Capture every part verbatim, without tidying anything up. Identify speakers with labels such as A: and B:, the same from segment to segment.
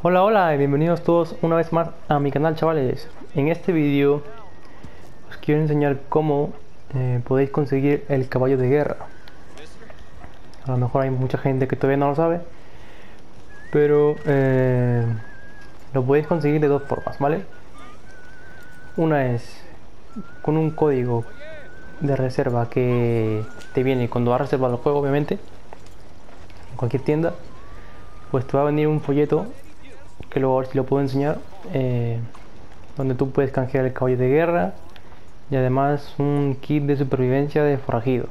A: Hola, hola y bienvenidos todos una vez más a mi canal, chavales. En este vídeo os quiero enseñar cómo eh, podéis conseguir el caballo de guerra. A lo mejor hay mucha gente que todavía no lo sabe, pero eh, lo podéis conseguir de dos formas, ¿vale? Una es con un código de reserva que te viene cuando has reservado el juego, obviamente, en cualquier tienda. Pues te va a venir un folleto que luego a ver si lo puedo enseñar, eh, donde tú puedes canjear el caballo de guerra y además un kit de supervivencia de forajido.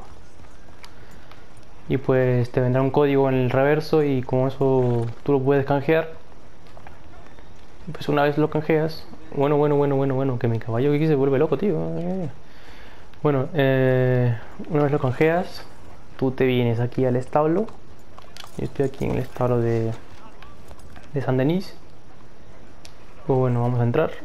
A: Y pues te vendrá un código en el reverso y con eso tú lo puedes canjear. Pues una vez lo canjeas, bueno, bueno, bueno, bueno, bueno, que mi caballo aquí se vuelve loco, tío. Bueno, eh, una vez lo canjeas, tú te vienes aquí al establo. Yo estoy aquí en el establo de, de San Denis. Pues bueno, vamos a entrar.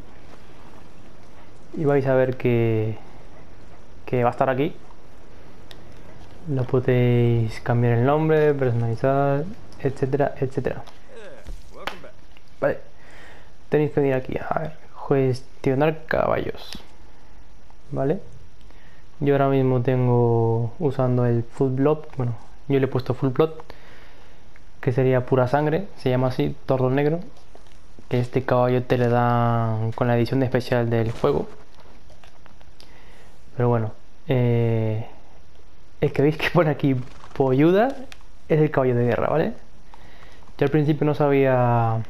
A: Y vais a ver que, que va a estar aquí. Lo podéis cambiar el nombre, personalizar, etcétera, etcétera. Vale, tenéis que venir aquí a ver, gestionar caballos. Vale, yo ahora mismo tengo usando el Full Blood. Bueno, yo le he puesto Full Blood, que sería pura sangre, se llama así, tordo negro. Que este caballo te le dan con la edición especial del juego. Pero bueno, eh, el que veis que pone aquí Polluda es el caballo de guerra, ¿vale? Yo al principio no sabía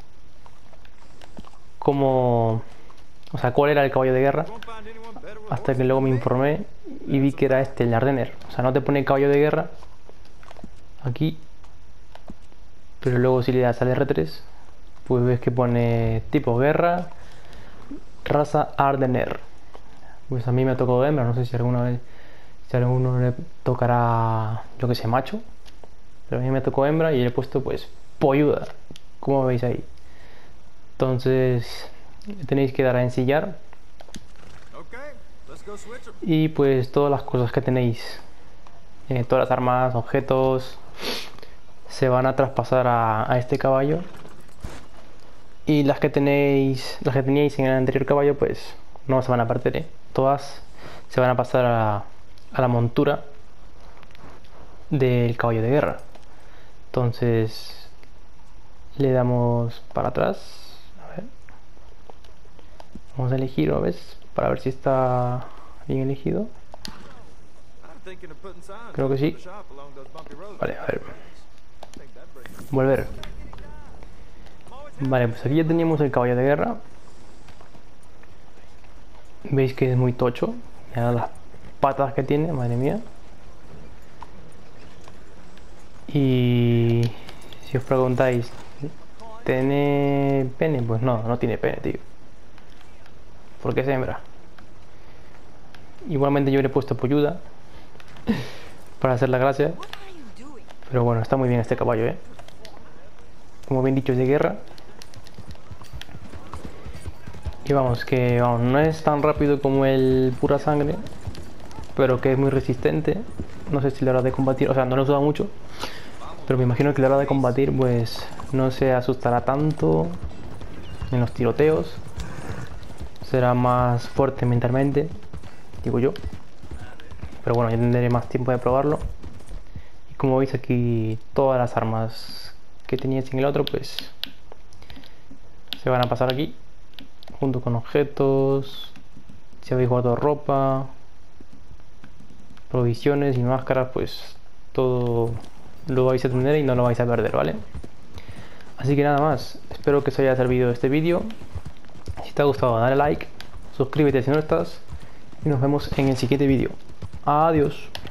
A: cómo, o sea, cuál era el caballo de guerra, hasta que luego me informé y vi que era este, el Ardenner. O sea, no te pone caballo de guerra aquí, pero luego si le das al R tres, pues ves que pone tipo guerra, raza Ardenner. Pues a mí me ha tocado hembra, no sé si alguna vez, si a alguno le tocará, yo que sé, macho. Pero a mí me tocó hembra y le he puesto pues polluda, como veis ahí. Entonces tenéis que dar a ensillar. Y pues todas las cosas que tenéis, eh, todas las armas, objetos, se van a traspasar a, a este caballo. Y las que tenéis, las que teníais en el anterior caballo, pues no se van a perder, ¿eh? Todas se van a pasar a, a la montura del caballo de guerra. Entonces le damos para atrás. A ver. Vamos a elegir, ¿lo ves? Para ver si está bien elegido. Creo que sí. Vale, a ver. Volver. Vale, pues aquí ya teníamos el caballo de guerra. Veis que es muy tocho. Mirad las patas que tiene, madre mía. Y si os preguntáis, ¿tiene pene? Pues no, no tiene pene, tío. Porque es hembra. Igualmente yo le he puesto polluda para hacer la gracia. Pero bueno, está muy bien este caballo, ¿eh? Como bien dicho, es de guerra. Y vamos, que vamos, no es tan rápido como el pura sangre, pero que es muy resistente. No sé si la hora de combatir, o sea, no lo he usado mucho, pero me imagino que la hora de combatir pues no se asustará tanto en los tiroteos. Será más fuerte mentalmente, digo yo. Pero bueno, ya tendré más tiempo de probarlo. Y como veis aquí, todas las armas que teníais en el otro pues se van a pasar aquí, junto con objetos, si habéis guardado ropa, provisiones y máscaras, pues todo lo vais a tener y no lo vais a perder, ¿vale? Así que nada más, espero que os haya servido este vídeo. Si te ha gustado, dale like, suscríbete si no estás y nos vemos en el siguiente vídeo. Adiós.